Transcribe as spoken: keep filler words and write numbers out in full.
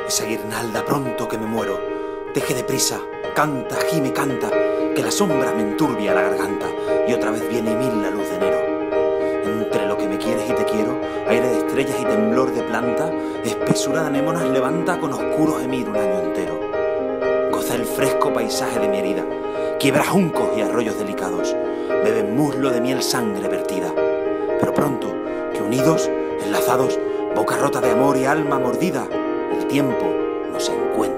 Esa guirnalda pronto que me muero, teje deprisa, canta, gime, canta, que la sombra me enturbia la garganta y otra vez viene y mil la luz de enero. Entre lo que me quieres y te quiero, aire de estrellas y temblor de planta, espesura de anémonas levanta con oscuro gemir un año entero. Goza el fresco paisaje de mi herida, quiebra juncos y arroyos delicados, bebe muslo de miel sangre vertida. Pero pronto, que unidos, enlazados, boca rota de amor y alma mordida, el tiempo nos encuentra.